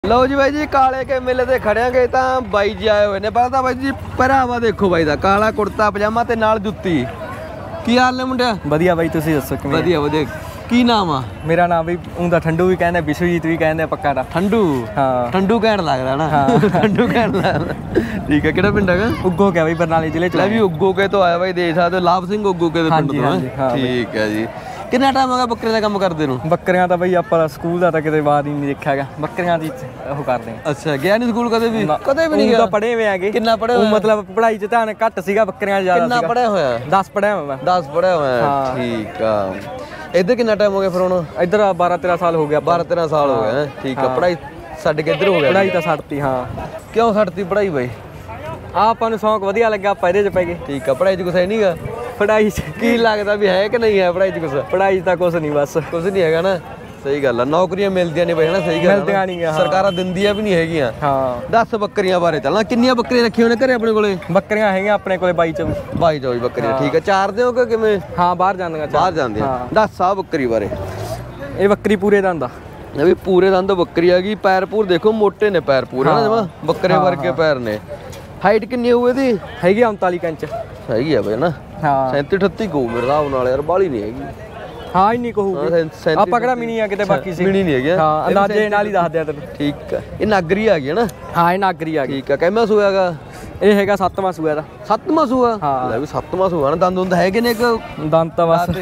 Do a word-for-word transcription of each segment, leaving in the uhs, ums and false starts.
लो जी भाई जी काले के मेले ते खड़ियांगे तां बाई जी आए हुए ने। पहला तां बाई जी पहरावा देखो बाई दा काला कुर्ता पजामा ते नाल जुत्ती। की हाल ने मुंडिया? ਵਧੀਆ ਬਾਈ ਤੁਸੀਂ ਦੱਸੋ ਕਿਵੇਂ? ਵਧੀਆ ਵਧੀਆ। ਕੀ ਨਾਮ ਆ? ਮੇਰਾ ਨਾਮ ਬਈ ਉਹਦਾ ਠੰਡੂ ਵੀ ਕਹਿੰਦੇ ਵਿਸ਼ਵਜੀਤ ਵੀ ਕਹਿੰਦੇ ਪੱਕਾ ਦਾ ਠੰਡੂ। ਹਾਂ ਠੰਡੂ ਕਹਿਣ ਲੱਗਦਾ ਨਾ। ਹਾਂ ਠੰਡੂ ਕਹਿਣ ਲੱਗਦਾ। ਠੀਕ ਹੈ ਕਿਹੜਾ ਪਿੰਡ ਹੈਗਾ? ਉੱਗੋ ਕਿਆ ਬਈ ਬਰਨਾਲੇ ਜ਼ਿਲ੍ਹੇ ਚ। ਲੈ ਵੀ ਉੱਗੋ ਕੇ ਤੋਂ ਆਇਆ ਬਾਈ ਦੇਖ ਸਕਦੇ ਹੋ ਲਾਭ ਸਿੰਘ ਉੱਗੋ ਕੇ ਦੇ ਪਿੰਡ ਤੋਂ ਹੈ। ਠੀਕ ਹੈ ਜੀ। ਕਿੰਨਾ ਟਾਈਮ ਹੋ ਗਿਆ ਬੱਕਰੇ ਦਾ ਕੰਮ ਕਰਦੇ ਨੂੰ? ਬੱਕਰੀਆਂ ਤਾਂ ਬਈ ਆਪਾਂ ਸਕੂਲ ਦਾ ਤਾਂ ਕਿਤੇ ਬਾਅਦ ਹੀ ਨਹੀਂ ਦੇਖਿਆ ਹੈਗਾ। ਬੱਕਰੀਆਂ ਦੀ ਉਹ ਕਰਦੇ ਆ। ਅੱਛਾ ਗਿਆ ਨਹੀਂ ਸਕੂਲ ਕਦੇ ਵੀ? ਕਦੇ ਵੀ ਨਹੀਂ ਗਿਆ। ਤਾਂ ਪੜ੍ਹੇ ਹੋਏ ਹੈਗੇ। ਕਿੰਨਾ ਪੜ੍ਹੇ ਹੋਏ? ਮਤਲਬ ਪੜ੍ਹਾਈ ਚ ਧਿਆਨ ਘੱਟ ਸੀਗਾ, ਬੱਕਰੀਆਂ ਜ਼ਿਆਦਾ ਸੀਗਾ। ਕਿੰਨਾ ਪੜ੍ਹਿਆ ਹੋਇਆ? ਦਸ ਪੜ੍ਹਿਆ ਹੋਇਆ ਮੈਂ। ਦਸ ਪੜ੍ਹਿਆ ਹੋਇਆ। ਠੀਕ ਆ। ਇੱਧਰ ਕਿੰਨਾ ਟਾਈਮ ਹੋ ਗਿਆ ਫਿਰ ਹੁਣ? ਇੱਧਰ ਬਾਰਾਂ ਤੇਰਾਂ ਸਾਲ ਹੋ ਗਿਆ। ਬਾਰਾਂ ਤੇਰਾਂ ਸਾਲ ਹੋ ਗਏ। ਠੀਕ ਆ। ਪੜ੍ਹਾਈ ਛੱਡ ਕੇ ਇੱਧਰ ਹੋ ਗਿਆ? ਪੜ੍ਹਾਈ ਤਾਂ ਛੱਡਤੀ। ਹਾਂ ਕਿਉਂ ਛੱਡਤੀ ਪੜ੍ਹਾਈ ਬਾਈ? ਆ ਆਪਾਂ ਨੂੰ ਸ਼ੌਂਕ ਵਧੀਆ ਲੱਗਿਆ ਆਪਾਂ ਇਹਦੇ ਚ ਪੈ ਗਏ। ਠੀਕ ਆ। ਪੜ੍ਹਾਈ 'ਚ ਕੁਛ ਹੈ ਨਹੀਂਗਾ? ਪੜ੍ਹਾਈ ਚ ਕੀ ਲੱਗਦਾ ਵੀ ਹੈ ਕਿ ਨਹੀਂ ਹੈ ਪੜ੍ਹਾਈ 'ਚ ਕੁਛ? ਪੜ੍ਹਾਈ ਤਾਂ ਕੁਛ ਨਹੀਂ ਬਸ ਕੁਛ ਨਹੀਂ ਹੈਗਾ ਨਾ। ਸਹੀ ਗੱਲ ਆ। ਨੌਕਰੀਆਂ ਮਿਲਦੀਆਂ ਨਹੀਂ ਬਈ ਹਨਾ। ਸਹੀ ਗੱਲ ਮਿਲਦੀਆਂ ਨਹੀਂ ਆ। ਸਰਕਾਰਾਂ ਦਿੰਦੀਆਂ ਵੀ ਨਹੀਂ ਹੈਗੀਆਂ। ਹਾਂ ਦਸ ਬੱਕਰੀਆਂ ਬਾਰੇ ਚੱਲਣਾ। ਕਿੰਨੀਆਂ ਬੱਕਰੀਆਂ ਰੱਖੀਆਂ ਨੇ ਘਰੇ ਆਪਣੇ ਕੋਲੇ? ਬੱਕਰੀਆਂ ਹੈਗੀਆਂ ਆਪਣੇ ਕੋਲੇ ਬਾਈ ਚ ਬਾਈ ਚੌਵੀ ਬੱਕਰੀਆਂ। ਠੀਕ ਆ। ਚਾਰਦੇ ਹੋ ਕਿ ਕਿਵੇਂ? ਹਾਂ ਬਾਹਰ ਜਾਂਦੀਆਂ। ਬਾਹਰ ਜਾਂਦੇ ਆ। ਦਸ ਆ ਬੱਕਰੀ ਬਾਰੇ। ਇਹ ਬੱਕਰੀ ਪੂਰੇ ਦੰਦ ਆ। ਇਹ ਵੀ ਪੂਰੇ ਦੰਦ ਬੱਕਰੀ ਹੈਗੀ। ਪੈਰ ਪੂਰ ਦੇਖੋ ਮੋਟੇ ਨੇ ਪੈਰ ਪੂਰੇ ਨਾ ਜਮਾ ਬੱਕਰੇ ਵਰਗੇ ਪੈਰ ਨੇ। ਹਾਈਟ ਕਿੰਨੀ ਹੋਊ ਇਹਦੀ? ਹੈਗੀ ਉਨਤਾਲੀ ਇੰਚ। ਹੈਗੀ ਆ ਬਈ ਨਾ। ਹਾਂ ਸੈਂਤੀ ਅਠੱਤੀ ਕਹੂ ਮੇਰੇ ਹਿਸਾਬ ਨਾਲ ਯਾਰ। ਬਾਹਲੀ ਨਹੀਂ ਹੈਗੀ। ਹਾਂ ਇੰਨੀ ਕਹੂਗੀ। ਆਪਾਂ ਕਿਹੜਾ ਮਿਨੀ ਆ ਕਿਤੇ ਬਾਕੀ ਸੀ। ਮਿਨੀ ਨਹੀਂ ਹੈਗੀ। ਹਾਂ ਅੰਦਾਜ਼ੇ ਨਾਲ ਹੀ ਦੱਸ ਦਿਆ ਤੈਨੂੰ। ਠੀਕ ਆ। ਇਹ ਨਾਗਰੀ ਆ ਗਈ ਨਾ? ਹਾਂ ਇਹ ਨਾਗਰੀ ਆ ਗਈ। ਠੀਕ ਆ। ਕਿੰਨਾ ਸੂਆ ਹੈਗਾ ਇਹ? ਹੈਗਾ ਸੱਤਵਾਂ ਸੂਆ ਦਾ। ਸੱਤਵਾਂ ਸੂਆ? ਹਾਂ ਲੈ ਵੀ ਸੱਤਵਾਂ ਸੂਆ ਨਾ। ਦੰਦ ਹੁੰਦ ਹੈਗੇ ਨੇ ਇੱਕ? ਦੰਦ ਤਾਂ ਬਸ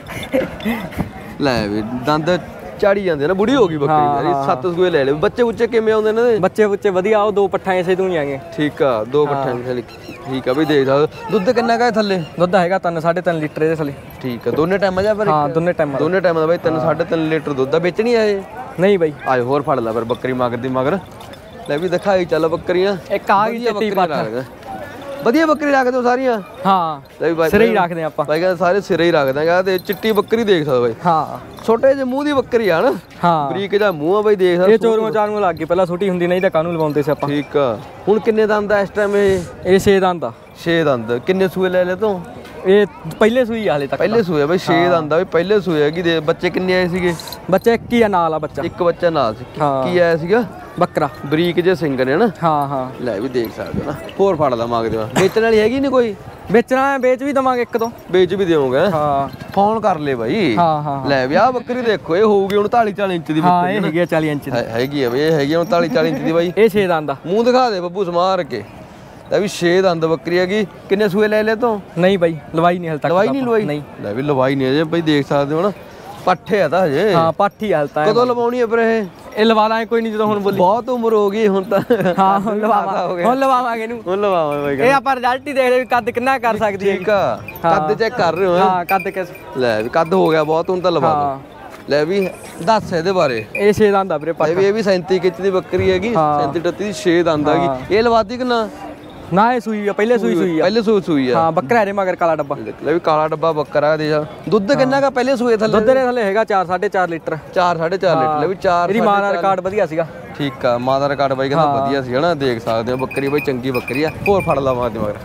ਲੈ ਵੀ ਦੰਦ ਚਾੜੀ ਜਾਂਦੇ ਨਾ। ਬੁੜੀ ਹੋ ਗਈ ਬੱਕਰੀ ਯਾਰ। ਸੱਤ ਸੂਏ ਲੈ ਲੈ। ਬੱਚੇ ਬੁੱਚੇ ਕਿਵੇਂ ਆਉਂਦੇ ਨੇ? ਬੱਚੇ ਬੁੱਚੇ ਵਧੀਆ। ਉਹ ਦੋ ਪੱਠਾਂ ਇਸੇ ਤੋਂ ਹੀ ਆਗੇ। ਠੀਕ ਆ। ਦੋ ਪੱਠਾਂ ਥੱਲੇ। ਠੀਕ ਆ ਬਈ ਦੇਖ ਸਕਦੇ। ਦੁੱਧ ਕਿੰਨਾ ਕਾ ਥੱਲੇ? ਦੁੱਧ ਹੈਗਾ ਤਿੰਨ ਸਾਢੇ ਤਿੰਨ ਲੀਟਰ ਇਹਦੇ ਥੱਲੇ। ਠੀਕ ਆ। ਦੋਨੇ ਟਾਈਮਾਂ ਜਾਂ ਫਿਰ? ਹਾਂ ਦੋਨੇ ਟਾਈਮਾਂ। ਦੋਨੇ ਟਾਈਮਾਂ ਦਾ ਬਾਈ ਤਿੰਨ ਸਾਢੇ ਤਿੰਨ ਲੀਟਰ ਦੁੱਧ ਆ। ਵੇਚਣੀ ਆ ਇਹ? ਨਹੀਂ ਬਾਈ। ਆਏ ਹੋਰ ਫੜ ਲੈ ਫਿਰ ਬੱਕਰੀ ਮਗਰ ਦੀ ਮਗਰ। ਲੈ ਵੀ ਦਿਖਾਈ ਚੱਲ ਬੱਕਰੀਆਂ। ਇੱਕ ਆ ਗਈ ਚਿੱਟੀ ਪੱਠ। ਵਧੀਆ ਬੱਕਰੀ ਰੱਖਦੇ ਹੋ ਸਾਰੀਆਂ? ਹਾਂ ਲੈ ਵੀ ਬਾਈ ਸਿਰੇ ਹੀ ਰੱਖਦੇ ਆਪਾਂ। ਬਾਈ ਕਹਿੰਦਾ ਸਾਰੇ ਸਿਰੇ ਹੀ ਰੱਖਦੇ ਆ। ਤੇ ਚਿੱਟੀ ਬੱਕਰੀ ਦੇਖ ਸਕਦੇ ਬਾਈ। ਹਾਂ ਛੋਟੇ ਜਿਹੇ ਮੂੰਹ ਦੀ ਬੱਕਰੀ ਆ ਨਾ। ਹਾਂ ਬਰੀਕ ਜਿਹਾ ਮੂੰਹ ਆ ਬਾਈ ਦੇਖ ਸਕਦੇ। ਇਹ ਚੋਰੂ ਚਾਰੂ ਲੱਗ ਗਈ। ਪਹਿਲਾਂ ਛੋਟੀ ਹੁੰਦੀ ਨਹੀਂ ਤਾਂ ਕਾਹਨੂੰ ਲਵਾਉਂਦੇ ਸੀ ਆਪਾਂ। ਠੀਕ ਆ। ਹੁਣ ਕਿੰਨੇ ਦੰਦ ਆ ਇਸ ਟਾਈਮ ਇਹ? ਇਹ ਛੇ ਦੰਦ ਆ। ਛੇ ਦੰਦ। ਕਿੰਨੇ ਸੂਏ ਲੈ ਲੈ ਤੂੰ? ਇਹ ਪਹਿਲੇ ਸੂਈ ਆ ਹਲੇ ਤੱਕ। ਪਹਿਲੇ ਸੂਏ ਬਾਈ। ਛੇ ਦੰਦ ਆ ਬਈ ਪਹਿਲੇ ਸੂਏ ਹੈਗੀ। ਦੇ ਬੱਚੇ ਕਿੰਨੇ ਆਏ ਸੀਗੇ? ਬੱਚਾ ਇੱਕ ਹੀ ਆ ਨਾਲ ਆ ਬੱਚਾ। ਇੱਕ ਬੱਚਾ ਨਾਲ ਸੀ। ਹਾਂ। ਕੀ ਆਇਆ ਸੀਗਾ? ਬੱਕਰਾ। ਬਰੀਕ ਜੇ ਸਿੰਘ ਨੇ ਨਾ। ਹਾਂ ਹਾਂ ਲੈ ਵੀ ਦੇਖ ਸਕਦੇ ਹੋ ਨਾ। ਹੋਰ ਫੜ ਲਾ ਮੰਗਦੇ ਆ। ਵੇਚਣ ਵਾਲੀ ਹੈਗੀ ਨਹੀਂ ਕੋਈ? ਵੇਚਣਾ ਵੇਚ ਵੀ ਦਵਾਂਗੇ ਇੱਕ ਦੋ। ਵੇਚ ਵੀ ਦੇਵੋਗੇ? ਹਾਂ ਫੋਨ ਕਰ ਲੈ ਬਾਈ। ਹਾਂ ਹਾਂ ਲੈ ਵੀ ਆਹ ਬੱਕਰੀ ਦੇਖੋ। ਇਹ ਹੋਊਗੀ ਉਨਤਾਲੀ ਚਾਲੀ ਇੰਚ ਦੀ ਹਾਂ ਬੱਕਰੀ। ਇਹ ਹੈਗੀ ਆ ਚਾਲੀ ਇੰਚ ਦੀ। ਹੈਗੀ ਆ ਬਈ। ਇਹ ਹੈਗੀ ਉਨਤਾਲੀ ਚਾਲੀ ਇੰਚ ਦੀ ਬਾਈ। ਇਹ ਛੇ ਦੰਦ ਆ। ਮੂੰਹ ਦਿਖਾ ਦੇ ਬੱਬੂ ਸਮਾਰ ਕੇ। ਲੈ ਵੀ ਛੇ ਦੰਦ ਬੱਕਰੀ ਹੈਗੀ। ਕਿੰਨੇ ਸੂਏ ਲੈ ਲੈ ਤੂੰ? ਨਹੀਂ ਬਾਈ ਲਵਾਈ ਨਹੀਂ ਹਲ ਤੱਕ। ਲਵਾਈ ਨਹੀਂ ਲਵਾਈ? ਨਹੀਂ ਲੈ ਵੀ ਲਵਾਈ ਨਹੀਂ ਅਜੇ ਬਾਈ ਦੇਖ ਸਕਦੇ ਹੋ ਨਾ। ਪੱਠੇ ਆ ਤਾਂ ਹਜੇ। ਹਾਂ ਪਾਠੀ ਹਲਤਾ। ਕਦੋਂ ਲਵਾਉਣੀ ਹੈ ਫਿਰ ਇਹ? ਇਹ ਲਵਾ ਲਾਂਗੇ ਕੋਈ ਨਹੀਂ ਜਦੋਂ ਹੁਣ ਬੋਲੀ। ਬਹੁਤ ਉਮਰ ਹੋ ਗਈ ਹੁਣ ਤਾਂ। ਹਾਂ ਹੁਣ ਲਵਾਵਾਂਗੇ। ਹੁਣ ਲਵਾਵਾਂਗੇ ਇਹਨੂੰ। ਹੁਣ ਲਵਾਵਾਂਗੇ ਬਾਈ। ਇਹ ਆਪਾਂ ਰਿਜ਼ਲਟ ਹੀ ਦੇਖਦੇ ਵੀ ਕੱਦ ਕਿੰਨਾ ਕਰ ਸਕਦੀ ਹੈ। ਠੀਕ ਆ। ਕੱਦ ਚੈੱਕ ਕਰ ਰਹੇ ਹੋ? ਹਾਂ ਕੱਦ ਕਿਸ। ਲੈ ਵੀ ਕੱਦ ਹੋ ਗਿਆ ਬਹੁਤ। ਹੁਣ ਤਾਂ ਲਵਾ ਦੋ। ਲੈ ਵੀ ਦੱਸ ਇਹਦੇ ਬਾਰੇ। ਇਹ ਛੇ ਦੰਦ ਆ ਵੀਰੇ ਪੱਠ। ਇਹ ਵੀ ਸੈਂਤੀ ਇੰਚ ਦੀ ਬੱਕਰੀ ਹੈਗੀ। ਸੈਂਤੀ ਅਠੱਤੀ ਦੀ ਛੇ ਦੰਦ ਹੈਗੀ। ਇਹ ਲਵਾਤੀ ਕਿ ਨਾ? ਨਾ ਇਹ ਸੂਈ ਆ ਪਹਿਲੇ ਸੂਈ ਸੂਈ ਆ। ਪਹਿਲੇ ਸੂਈ ਸੂਈ ਆ। ਹਾਂ ਬੱਕਰਾ ਇਹਦੇ ਮਗਰ ਕਾਲਾ ਡੱਬਾ। ਲੈ ਵੀ ਕਾਲਾ ਡੱਬਾ ਬੱਕਰਾ ਦੇ ਜਾ। ਦੁੱਧ ਕਿੰਨਾ ਕਾ ਪਹਿਲੇ ਸੂਏ ਥੱਲੇ? ਦੁੱਧ ਦੇ ਥੱਲੇ ਹੈਗਾ ਚਾਰ ਸਾਢੇ ਚਾਰ ਲੀਟਰ। ਚਾਰ ਸਾਢੇ ਚਾਰ ਲੀਟਰ। ਲੈ ਵੀ ਚਾਰ। ਇਹਦੀ ਮਾਂ ਦਾ ਰਿਕਾਰਡ ਵਧੀਆ ਸੀਗਾ। ਠੀਕ ਆ। ਮਾਂ ਦਾ ਰਿਕਾਰਡ ਬਾਈ ਕਹਿੰਦਾ ਵਧੀਆ ਸੀ ਹਨਾ। ਦੇਖ ਸਕਦੇ ਹੋ ਬੱਕਰੀ ਬਾਈ ਚੰਗੀ ਬੱਕਰੀ ਆ। ਹੋਰ ਫੜ ਲਾ ਮਾਂ ਦੇ ਮਗਰ।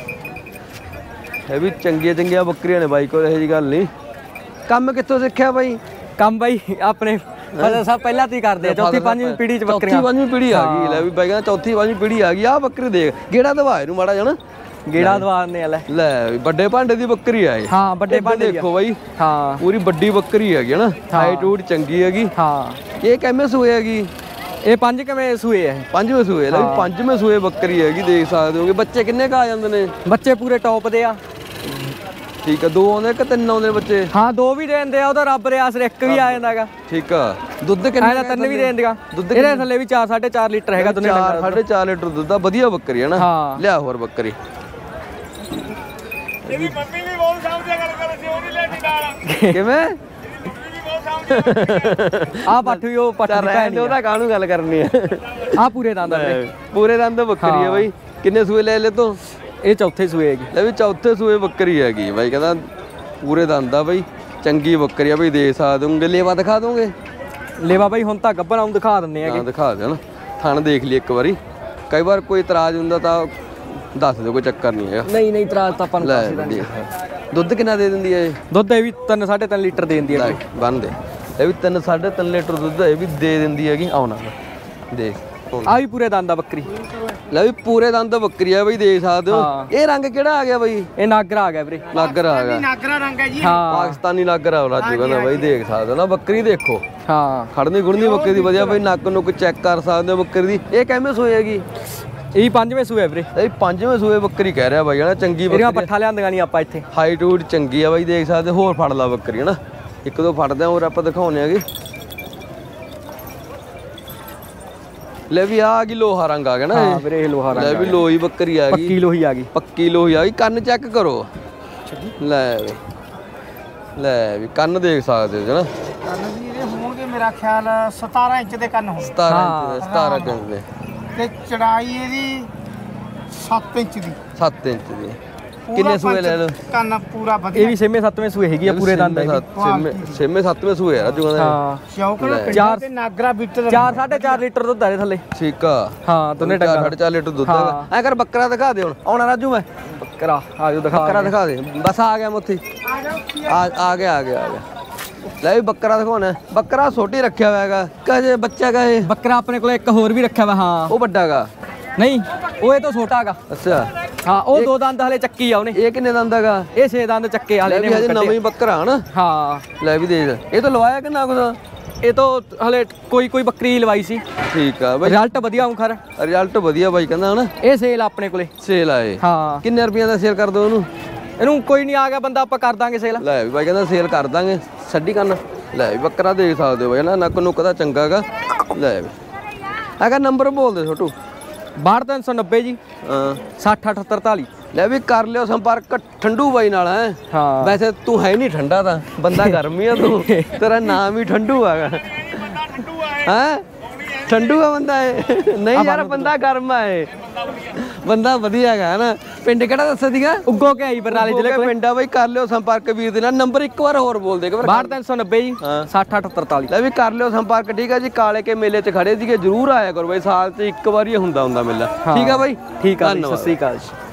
ਇਹ ਵੀ ਚੰਗੀਆਂ ਚੰਗੀਆਂ ਬੱਕਰੀਆਂ ਨੇ ਬਾਈ ਕੋਲ। ਇਹੋ ਜਿਹੀ ਗੱਲ ਨਹੀਂ। ਕੰਮ ਕਿੱਥੋਂ ਸਿੱਖਿਆ ਬਾਈ? ਕੰਮ ਬਾਈ ਆਪਣੇ ਫਸਲ ਸਭ ਪਹਿਲਾਂ ਤੋਂ ਹੀ ਕਰਦੇ ਆ। ਚੌਥੀ ਪੰਜਵੀਂ ਪੀੜ੍ਹੀ ਚ ਬੱਕਰੀਆਂ। ਚੌਥੀ ਪੰਜਵੀਂ ਪੀੜ੍ਹੀ ਆ ਗਈ। ਲੈ ਵੀ ਬਾਈ ਕਹਿੰਦਾ ਚੌਥੀ ਪੰਜਵੀਂ ਪੀੜ੍ਹੀ ਆ ਗਈ। ਆਹ ਬੱਕਰੀ ਦੇਖ। ਗੇੜਾ ਦਵਾ ਇਹਨੂੰ ਮਾੜਾ ਜਾਣਾ। ਗੇੜਾ ਦਵਾਨੇ ਆ ਲੈ। ਲੈ ਵੀ ਵੱਡੇ ਭਾਂਡੇ ਦੀ ਬੱਕਰੀ ਆ ਇਹ। ਹਾਂ ਵੱਡੇ ਭਾਂਡੇ ਦੇਖੋ ਬਾਈ। ਹਾਂ ਪੂਰੀ ਵੱਡੀ ਬੱਕਰੀ ਹੈਗੀ ਹਨਾ। ਹਾਈਟ ਹੂਟ ਚੰਗੀ ਹੈਗੀ। ਹਾਂ ਇਹ ਕਿੰਨੇ ਸੂਏ ਹੈਗੀ? ਇਹ ਪੰਜ ਕਿਵੇਂ ਸੂਏ ਆ? ਪੰਜਵੇਂ ਸੂਏ। ਲੈ ਵੀ ਪੰਜਵੇਂ ਸੂਏ ਬੱਕਰੀ ਹੈਗੀ। ਦੇਖ ਸਕਦੇ ਹੋਗੇ। ਬੱਚੇ ਕਿੰਨੇ ਕਾ ਆ ਜਾਂਦੇ ਨੇ? ਬੱਚੇ ਪੂਰੇ ਟੌਪ ਦੇ ਆ। ਠੀਕ ਆ। ਦੋ ਆਉਂਦੇ ਕਿ ਤਿੰਨ ਆਉਂਦੇ ਬੱਚੇ? ਹਾਂ ਦੋ ਵੀ ਦੇ ਦਿੰਦੇ ਆ। ਉਹਦਾ ਰੱਬ ਦੇ ਆਸਰੇ ਇੱਕ ਵੀ ਆ ਜਾਂਦਾਗਾ। ਠੀਕ ਆ। ਦੁੱਧ ਕਿੰਨਾ? ਇਹਦਾ ਤਿੰਨ ਵੀ ਦੇ ਦਿੰਦੀਆਂ। ਇਹਦੇ ਥੱਲੇ ਵੀ ਚਾਰ ਸਾਢੇ ਚਾਰ ਲੀਟਰ ਹੈਗਾ। ਦੋਨੇ ਚਾਰ ਸਾਢੇ ਚਾਰ ਲੀਟਰ ਦੁੱਧ ਆ। ਵਧੀਆ ਬੱਕਰੀ ਹੈ ਨਾ। ਹਾਂ ਲਿਆ ਹੋਰ ਬੱਕਰੀ। ਇਹਦੀ ਮੰਮੀ ਵੀ ਬਹੁਤ ਸਾਹਮਣੇ ਗੱਲ ਕਰ ਸੀ। ਉਹ ਨਹੀਂ ਲੈਣੀ ਨਾਲ। ਕਿਵੇਂ? ਮੰਮੀ ਵੀ ਬਹੁਤ ਸਾਹਮਣੇ। ਆਹ ਪੱਠ ਵੀ ਉਹ ਪੱਠ ਦੀ ਭੈਣ ਉਹਦਾ ਕਾਹਨੂੰ ਗੱਲ ਕਰਨੀ ਹੈ? ਆਹ ਪੂਰੇ ਦੰਦ ਆ ਵੀਰੇ। ਪੂਰੇ ਦੰਦ ਬੱਕਰੀ ਹੈ ਬਾਈ। ਕਿੰਨੇ ਸੂਏ ਲੈ ਲੈ ਤੂੰ? ਇਹ ਚੌਥੇ ਸੂਏ ਹੈਗੀ। ਲੈ ਵੀ ਚੌਥੇ ਸੂਏ ਬੱਕਰੀ ਹੈਗੀ ਬਾਈ ਕਹਿੰਦਾ। ਪੂਰੇ ਦੰਦ ਆ ਬਾਈ। ਚੰਗੀ ਬੱਕਰੀ ਆ ਬਾਈ। ਦੇ ਸਕਦੇ ਹੋਗੇ। ਲੇਵਾ ਦਿਖਾ ਦੋਗੇ? ਲੇਵਾ ਬਾਈ ਹੁਣ ਤਾਂ ਗੱਬਰ ਆਉਂ ਦਿਖਾ ਦਿੰਦੇ ਹੈਗੇ। ਹਾਂ ਦਿਖਾ ਦੇ ਨਾ। ਥਣ ਦੇਖ ਲਈ ਇੱਕ ਵਾਰੀ। ਕਈ ਵਾਰ ਕੋਈ ਇਤਰਾਜ਼ ਹੁੰਦਾ ਤਾਂ ਦੱਸ ਦਿਓ। ਕੋਈ ਚੱਕਰ ਨਹੀਂ ਹੈਗਾ। ਨਹੀਂ ਨਹੀਂ ਇਤਰਾਜ਼ ਤਾਂ ਆਪਾਂ ਨੂੰ ਲੈ ਦੁੱਧ ਕਿੰਨਾ ਦੇ ਦਿੰਦੀ ਹੈ ਇਹ? ਦੁੱਧ ਇਹ ਵੀ ਤਿੰਨ ਸਾਢੇ ਤਿੰਨ ਲੀਟਰ ਦੇ ਦਿੰਦੀ ਹੈ। ਬੰਨ ਦੇ। ਇਹ ਵੀ ਤਿੰਨ ਸਾਢੇ ਤਿੰਨ ਲੀਟਰ ਦੁੱਧ ਇਹ ਵੀ ਦੇ ਦਿੰਦੀ ਹੈਗੀ। ਆਉਣਾ ਦੇਖ ਹੁਣ। ਆ ਵੀ ਪੂਰੇ ਦੰਦ ਆ ਬੱਕਰੀ। ਲੈ ਵੀ ਪੂਰੇ ਦੰਦ ਬੱਕਰੀ ਆ ਬਈ, ਦੇਖ ਸਕਦੇ ਹੋ। ਹਾਂ। ਇਹ ਰੰਗ ਕਿਹੜਾ ਆ ਗਿਆ ਬਈ? ਇਹ ਨਾਗਰਾ ਆ ਗਿਆ ਵੀਰੇ। ਨਾਗਰਾ ਆ ਗਿਆ, ਨਾਗਰਾ ਰੰਗ ਹੈ ਜੀ। ਹਾਂ ਪਾਕਿਸਤਾਨੀ ਨਾਗਰਾ ਹੋ ਰਾਜੂ ਕਹਿੰਦਾ ਬਈ। ਦੇਖ ਸਕਦੇ ਹੋ ਨਾ ਬੱਕਰੀ, ਦੇਖੋ ਹਾਂ ਖੜਨੀ ਗੁੜਨੀ ਬੱਕਰੀ ਦੀ ਵਧੀਆ ਬਈ। ਨੱਕ ਨੁੱਕ ਚੈੱਕ ਕਰ ਸਕਦੇ ਹੋ ਬੱਕਰੀ ਦੀ। ਇਹ ਕਿਵੇਂ ਸੂਏ ਹੈਗੀ? ਇਹ ਪੰਜਵੇਂ ਸੂਏ ਵੀਰੇ। ਇਹ ਪੰਜਵੇਂ ਸੂਏ ਬੱਕਰੀ ਕਹਿ ਰਿਹਾ ਬਾਈ, ਹਨਾ ਚੰਗੀ ਇਹਦੀਆਂ ਬੱਕਰੀ। ਪੱਠਾ ਲਿਆਂਦੀਆਂ ਨਹੀਂ ਆਪਾਂ ਇੱਥੇ। ਹਾਈਟ ਹੂਟ ਚੰਗੀ ਆ ਬਾਈ, ਦੇਖ ਸਕਦੇ ਹੋਰ ਫੜ ਲਾ ਬੱਕਰੀ ਹਨਾ। ਇੱਕ ਦੋ ਫੜਦੇ ਆ ਹੋਰ ਆਪਾਂ ਦਿਖਾਉਣੇ ਆਗੇ। ਲੈ ਵੀ ਆ ਗਈ ਲੋਹਾ ਰੰਗ ਆ ਗਿਆ ਨਾ ਹਾਂ ਇਹ। ਵੀਰੇ ਇਹ ਲੋਹਾ ਰੰਗ ਲੈ ਵੀ ਲੋਹੀ ਬੱਕਰੀ ਆ ਗਈ, ਪੱਕੀ ਲੋਹੀ ਆ ਗਈ। ਪੱਕੀ ਲੋਹੀ ਆ ਗਈ। ਕੰਨ ਚੈੱਕ ਕਰੋ। ਲੈ ਵੀ ਲੈ ਵੀ ਕੰਨ ਦੇਖ ਸਕਦੇ ਹੋ ਹਨਾ। ਕੰਨ ਜੀ ਇਹਦੇ ਹੋਣਗੇ ਮੇਰਾ ਖਿਆਲ ਸਤਾਰਾਂ ਇੰਚ ਦੇ ਕੰਨ ਹੋਣ ਸਤਾਰਾਂ ਇੰਚ ਦੇ, ਸਤਾਰਾਂ ਇੰਚ ਦੇ ਤੇ ਚੜਾਈ ਇਹਦੀ ਸੱਤ ਇੰਚ ਦੀ। ਸੱਤ ਇੰਚ ਦੀ। ਕਿੰਨੇ ਸੂਏ ਲੈ ਲਓ? ਕੰਨ ਪੂਰਾ ਇਹ ਵਧੀਆ। ਵੀ ਛੇਵੇਂ ਸੱਤਵੇਂ ਸੂਏ ਹੈਗੀ ਆ ਪੂਰੇ ਦੰਦ। ਛੇਵੇਂ ਛੇਵੇਂ ਸੱਤਵੇਂ ਸੂਏ ਆ ਰਾਜੂ ਕਹਿੰਦਾ। ਹਾਂ ਸ਼ੌਕਰ ਚਾਰ- ਤੇ ਨਾਗਰਾ ਬੀਟਰ ਚਾਰ ਸਾਢੇ ਚਾਰ ਲੀਟਰ ਦੁੱਧ ਆ ਇਹਦੇ ਥੱਲੇ। ਠੀਕ ਆ। ਹਾਂ ਦੋਨੇ ਚਾਰ ਟੱਕਰ। ਸਾਢੇ ਚਾਰ ਲੀਟਰ ਦੁੱਧ ਹਾਂ। ਹੈਗਾ। ਐ ਕਰ ਬੱਕਰਾ ਦਿਖਾ ਦੇ ਹੁਣ। ਆਉਣਾ ਰਾਜੂ ਮੈਂ ਬੱਕਰਾ ਆ ਜਾਓ ਦਿਖਾ। ਬੱਕਰਾ ਦਿਖਾ ਦੇ। ਬਸ ਆ ਗਿਆ ਮੈਂ ਉੱਥੇ। ਆ ਜਾਓ ਕੀ ਆ? ਆ ਆ ਗਿਆ ਆ ਗਿਆ ਆ ਗਿਆ। ਲੈ ਵੀ ਬੱਕਰਾ ਦਿਖਾਉਣਾ। ਬੱਕਰਾ ਛੋਟੀ ਰੱਖਿਆ ਹੋਇਆ ਹੈਗਾ ਕਹੇ ਬੱਚਾ ਕਹੇ। ਬੱਕਰਾ ਆਪਣੇ ਕੋਲ ਇੱਕ ਹੋਰ ਵੀ ਰੱਖਿਆ ਵਾ। ਹਾਂ ਉਹ ਵੱਡਾ ਹੈਗਾ। ਨਹੀਂ ਉਹ ਇਹ ਤੋਂ ਛੋਟਾ ਹੈਗਾ। ਅੱਛਾ ਹਾਂ ਉਹ ਦੋ ਦੰਦ ਹਲੇ ਚੱਕੀ ਆ ਉਹਨੇ। ਇਹ ਕਿੰਨੇ ਦੰਦ ਹੈਗਾ? ਇਹ ਛੇ ਦੰਦ ਚੱਕੇ ਲੈ ਵਾਲੇ ਵੀ ਨੇ ਹਜੇ ਹੁਣ ਨਵਾਂ ਹੀ ਕੱਢੇ। ਬੱਕਰਾ ਹਨਾ। ਹਾਂ ਲੈ ਵੀ ਦੇਖ ਇਹ ਤਾਂ ਲਵਾਇਆ ਕਿ ਨਾ ਕੁਛ? ਇਹ ਤੋਂ ਹਲੇ ਕੋਈ ਕੋਈ ਬੱਕਰੀ ਲਵਾਈ ਸੀ। ਠੀਕ ਆ ਬਾਈ, ਰਿਜ਼ਲਟ ਵਧੀਆ ਆਉਂ ਖਰ। ਰਿਜ਼ਲਟ ਵਧੀਆ ਬਾਈ ਕਹਿੰਦਾ ਹਨਾ। ਇਹ ਸੇਲ ਆਪਣੇ ਕੋਲੇ। ਸੇਲ ਆਏ ਹਾਂ ਕਿੰਨੇ ਰੁਪਈਆਂ ਦਾ ਸੇਲ ਕਰ ਦੋ ਉਹਨੂੰ? ਇਹਨੂੰ ਕੋਈ ਨਹੀਂ ਆ ਗਿਆ ਬੰਦਾ ਆਪਾਂ ਕਰ ਦਾਂਗੇ ਸੇਲ। ਲੈ ਵੀ ਬਾਈ ਕਹਿੰਦਾ ਸੇਲ ਕਰ ਦਾਂਗੇ। ਛੱਡੀ ਕੰਨ। ਲੈ ਵੀ ਬੱਕਰਾ ਦੇਖ ਸਕਦੇ ਹੋ ਬਾਈ ਨਾ, ਨੱਕ ਨੁੱਕ ਦਾ ਚੰਗਾ ਹੈਗਾ। ਲੈ ਵੀ ਹੈਗਾ। ਨੰਬਰ ਬੋਲ ਦੇ ਛੋਟੂ। ਬਾਹਠ ਤਿੰਨ ਸੌ ਨੱਬੇ ਜੀ ਹਾਂ ਸੱਠ ਅੱਠ ਤਰਤਾਲੀ। ਲੈ ਵੀ ਕਰ ਲਿਓ ਸੰਪਰਕ ਠੰਡੂ ਬਾਈ ਨਾਲ ਹੈ। ਹਾਂ ਵੈਸੇ ਤੂੰ ਹੈ ਨਹੀਂ ਠੰਡਾ ਤਾਂ, ਬੰਦਾ ਗਰਮੀ ਆ ਤੂੰ। ਤੇਰਾ ਨਾਮ ਹੀ ਠੰਡੂ ਹੈਗਾ। ਹੈ ਠੰਡੂ ਆ ਬੰਦਾ ਇਹ। ਨਹੀਂ ਯਾਰ ਬੰਦਾ ਗਰਮ ਆ ਇਹ। ਬੰਦਾ ਵਧੀਆ ਹੈਗਾ ਨਾ। ਪਿੰਡ ਕਿਹੜਾ ਦੱਸਿਆ ਸੀਗਾ? ਉੱਗੋ ਕੇ ਆਈ ਬਰਨਾਲੇ ਜ਼ਿਲ੍ਹੇ ਕੋਲੇ। ਪਿੰਡ ਆ ਬਾਈ। ਕਰ ਲਿਓ ਸੰਪਰਕ ਵੀਰ ਦੇ ਨਾਲ। ਨੰਬਰ ਇੱਕ ਵਾਰ ਹੋਰ ਬੋਲ ਦੇ। ਬਾਹਠ ਤਿੰਨ ਸੌ ਨੱਬੇ ਜੀ ਹਾਂ। ਸੱਠ ਅੱਠ ਤਰਤਾਲੀ। ਲੈ ਵੀ ਕਰ ਲਿਓ ਸੰਪਰਕ। ਠੀਕ ਆ ਜੀ। ਕਾਲੇ ਕੇ ਮੇਲੇ 'ਚ ਖੜੇ ਸੀਗੇ, ਜਰੂਰ ਆਇਆ ਕਰੋ ਬਾਈ। ਸਾਲ 'ਚ ਇੱਕ ਵਾਰੀ ਹੁੰਦਾ ਹੁੰਦਾ ਮੇਲਾ। ਠੀਕ ਆ ਬਾਈ, ਠੀਕ ਆ ਜੀ, ਸਤਿ ਧੰਨਵਾਦ। ਸ੍ਰੀ ਅਕਾਲ ਜੀ।